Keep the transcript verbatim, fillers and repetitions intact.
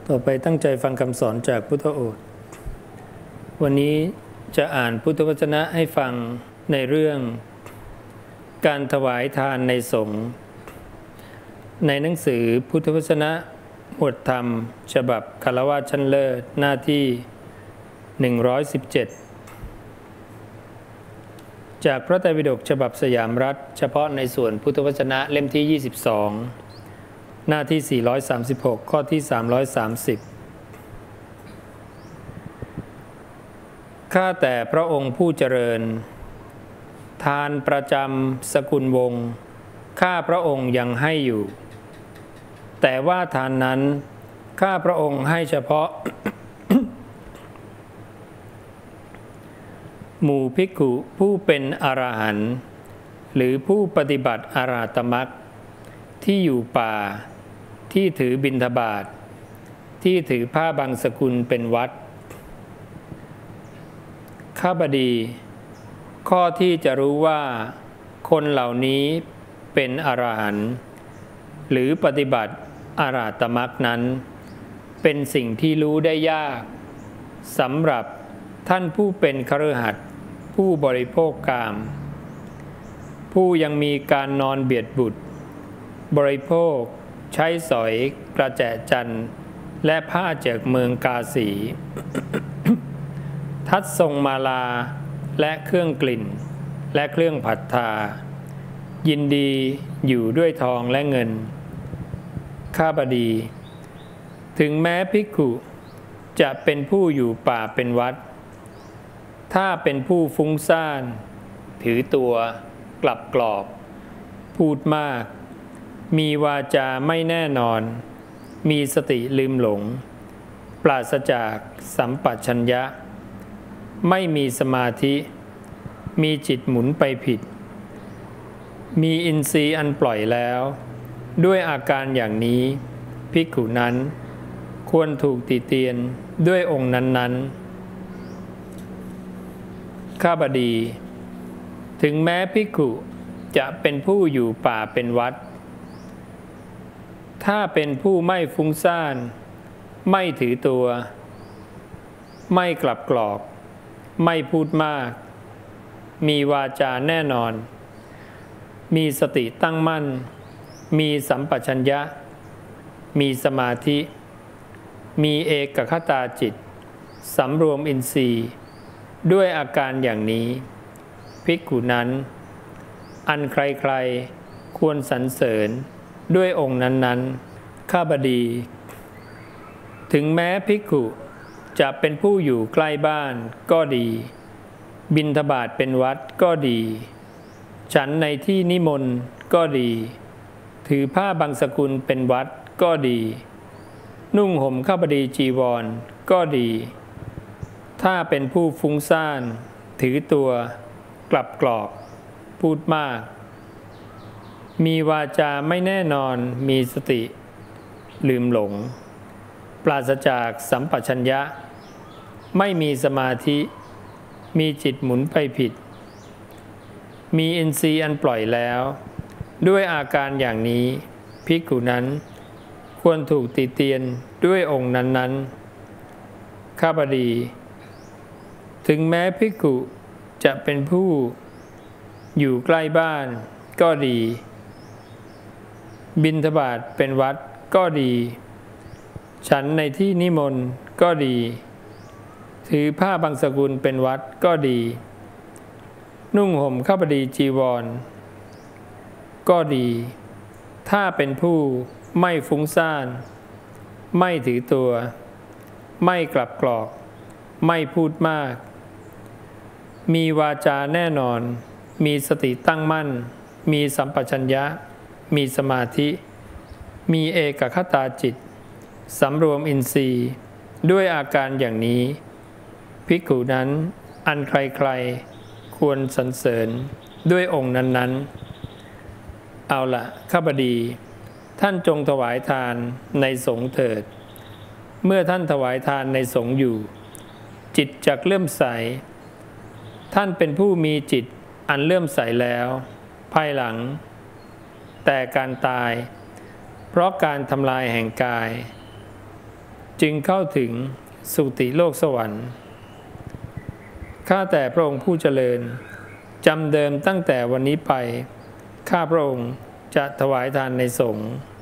ต่อไปตั้งใจฟังคำสอนจากพุทธโอษฐ์วันนี้จะอ่านพุทธวจนะให้ฟังในเรื่องการถวายทานในสงฆ์ในหนังสือพุทธวจนะหมวดธรรมฉบับคฤหัสถ์ชั้นเลิศหน้าที่หนึ่งร้อยสิบเจ็ดจากพระไตรปิฎกฉบับสยามรัฐเฉพาะในส่วนพุทธวจนะเล่มที่ยี่สิบสองหน้าที่สี่ร้อยสามสิบหกข้อที่สามร้อยสามสิบข้าแต่พระองค์ผู้เจริญทานประจำสกุลวงศ์ข้าพระองค์ยังให้อยู่แต่ว่าทานนั้นข้าพระองค์ให้เฉพาะ หมู่ภิกขุผู้เป็นอรหันต์หรือผู้ปฏิบัติอรหัตมรรคที่อยู่ป่าที่ถือบิณฑบาตที่ถือผ้าบางสกุลเป็นวัดข้าบดีข้อที่จะรู้ว่าคนเหล่านี้เป็นอรหันต์หรือปฏิบัติอรหัตมรรคนั้นเป็นสิ่งที่รู้ได้ยากสำหรับท่านผู้เป็นคฤหัสถ์ผู้บริโภคกามผู้ยังมีการนอนเบียดบุตรบริโภคใช้สอยกระแจจันทร์และผ้าจากเมืองกาสี ทัดทรงมาลาและเครื่องกลิ่นและเครื่องผัดทายินดีอยู่ด้วยทองและเงินข้าบดีถึงแม้ภิกขุจะเป็นผู้อยู่ป่าเป็นวัดถ้าเป็นผู้ฟุ้งซ่านถือตัวกลับกรอกพูดมากมีวาจาไม่แน่นอนมีสติลืมหลงปราศจากสัมปชัญญะไม่มีสมาธิมีจิตหมุนไปผิดมีอินทรีย์อันปล่อยแล้วด้วยอาการอย่างนี้ภิกขุนั้นควรถูกติเตียนด้วยองค์นั้นๆข้าบดีถึงแม้ภิกขุจะเป็นผู้อยู่ป่าเป็นวัดถ้าเป็นผู้ไม่ฟุ้งซ่านไม่ถือตัวไม่กลับกรอกไม่พูดมากมีวาจาแน่นอนมีสติตั้งมั่นมีสัมปชัญญะมีสมาธิมีเอกคตาจิตสำรวมอินทรีย์ด้วยอาการอย่างนี้ภิกขุนั้นอันใครๆควรสรรเสริญด้วยองค์นั้นๆข้าบดีถึงแม้ภิกขุจะเป็นผู้อยู่ใกล้บ้านก็ดีบิณฑบาตเป็นวัดก็ดีฉันในที่นิมนต์ก็ดีถือผ้าบางสกุลเป็นวัดก็ดีนุ่งห่มข้าบดีจีวรก็ดีถ้าเป็นผู้ฟุ้งซ่านถือตัวกลับกรอกพูดมากมีวาจาไม่แน่นอนมีสติลืมหลงปราศจากสัมปชัญญะไม่มีสมาธิมีจิตหมุนไปผิดมีอินทรีย์อันปล่อยแล้วด้วยอาการอย่างนี้ภิกขุนั้นควรถูกติเตียนด้วยองค์นั้นๆข้าบดีถึงแม้ภิกขุจะเป็นผู้อยู่ใกล้บ้านก็ดีบิณฑบาตเป็นวัดก็ดีฉันในที่นิมนต์ก็ดีถือผ้าบางสกุลเป็นวัดก็ดีนุ่งห่มข้าบดีจีวรก็ดีถ้าเป็นผู้ไม่ฟุ้งซ่านไม่ถือตัวไม่กลับกรอกไม่พูดมากมีวาจาแน่นอนมีสติตั้งมั่นมีสัมปชัญญะมีสมาธิมีเอกคตาจิตสำรวมอินทรีย์ด้วยอาการอย่างนี้ภิกขุนั้นอันใครๆควรสรรเสริญด้วยองค์นั้นๆเอาละข้าบดีท่านจงถวายทานในสงฆ์เถิดเมื่อท่านถวายทานในสงฆ์อยู่จิตจักเลื่อมใสท่านเป็นผู้มีจิตอันเลื่อมใสแล้วภายหลังแต่การตายเพราะการทำลายแห่งกายจึงเข้าถึงสุติโลกสวรรค์ข้าแต่พระองค์ผู้เจริญจำเดิมตั้งแต่วันนี้ไปข้าพระองค์จะถวายทานในสงฆ์